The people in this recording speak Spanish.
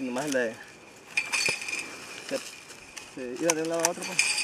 nomás el de... Se iba de un lado a otro, pues.